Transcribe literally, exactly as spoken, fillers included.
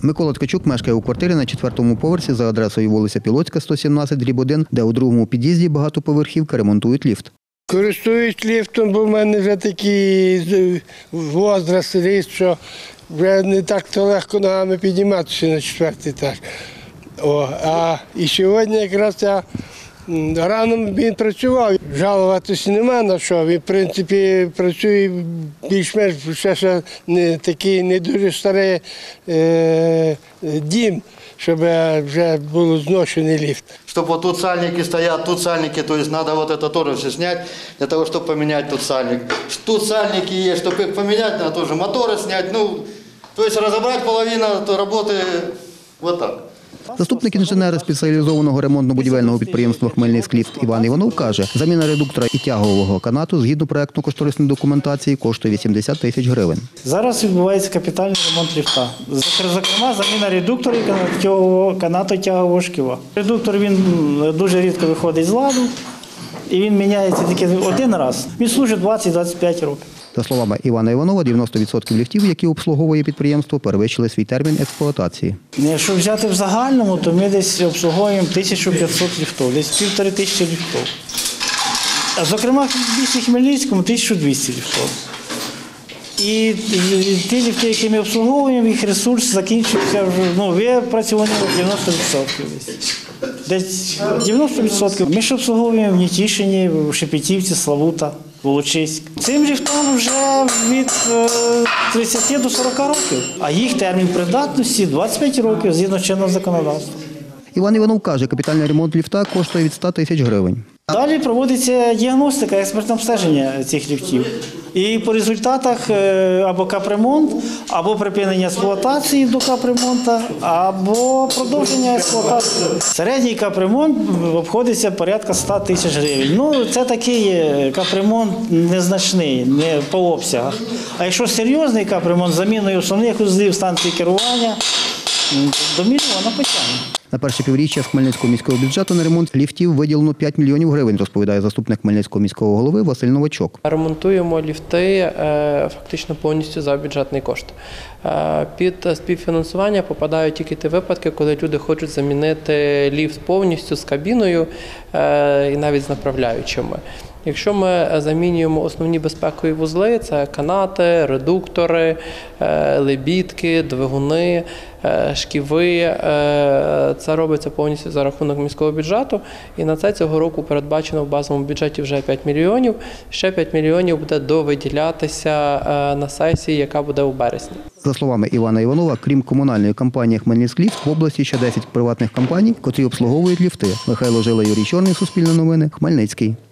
Микола Ткачук мешкає у квартирі на четвертому поверсі за адресою вулиця Пілоцька, сто сімнадцять дріб один, де у другому під'їзді багатоповерхівки ремонтують ліфт. Користуюсь ліфтом, бо в мене вже такий возраст ріс, що вже не так то легко ногами підніматися на четвертий етаж. О, а і сьогодні якраз я рано він працював. Жалуватися нема на що. Він, в принципі, працює більш-менш, ще, ще не такий не дуже старий е, дім, щоб вже було зношений ліфт. Чтобы вот тут сальники стоят, тут сальники, то есть надо вот это тоже все снять, для того, чтобы поменять тут сальник. Тут сальники есть, чтобы их поменять, надо тоже моторы снять, ну, то есть разобрать половину работы вот так. Заступник інженера спеціалізованого ремонтно-будівельного підприємства «Хмельницькліфт» Іван Іванов каже, заміна редуктора і тягового канату згідно проєктно-кошторисної документації коштує вісімдесят тисяч гривень. Зараз відбувається капітальний ремонт ліфта. Зокрема, заміна редуктора і канату тягового шківа. Редуктор він дуже рідко виходить з ладу і він міняється тільки один раз. Він служить двадцять-двадцять п'ять років. За словами Івана Іванова, дев'яносто відсотків ліфтів, які обслуговує підприємство, перевищили свій термін експлуатації. Якщо взяти в загальному, то ми десь обслуговуємо тисячу п'ятсот ліфтів, десь півтори тисячі ліфтів. А зокрема, в місті Хмельницькому тисяча двісті ліфтів. І ті ліфти, які ми обслуговуємо, їх ресурс закінчився вже, ну, випрацьовані на дев'яносто відсотків. Десь дев'яносто відсотків. Ми ж обслуговуємо в Нетішині, в Шепетівці, Славута, Волочиськ. Цим ліфтам вже від тридцяти до сорока років, а їх термін придатності двадцять п'ять років згідно чинного законодавства. Іван Іванов каже, капітальний ремонт ліфта коштує від ста тисяч гривень. Далі проводиться діагностика, експертне обстеження цих ліфтів. І по результатах або капремонт, або припинення експлуатації до капремонту, або продовження експлуатації. Середній капремонт обходиться порядка ста тисяч гривень. Ну, це такий капремонт незначний, не по обсягах. А якщо серйозний капремонт з заміною основних узлів станції керування, до мільйона потягне. На перше півріччя з Хмельницького міського бюджету на ремонт ліфтів виділено п'ять мільйонів гривень, розповідає заступник Хмельницького міського голови Василь Новачок. Ремонтуємо ліфти фактично повністю за бюджетний кошт. Під співфінансування попадають тільки ті випадки, коли люди хочуть замінити ліфт повністю з кабіною і навіть з направляючими. Якщо ми замінюємо основні безпекові вузли, це канати, редуктори, лебідки, двигуни, шківи, це робиться повністю за рахунок міського бюджету. І на це цього року передбачено в базовому бюджеті вже п'ять мільйонів. Ще п'ять мільйонів буде довиділятися на сесії, яка буде у березні. За словами Івана Іванова, крім комунальної компанії «Хмельницькліфт», в області ще десять приватних компаній, котрі обслуговують ліфти. Михайло Жила, Юрій Чорний, Суспільне новини, Хмельницький.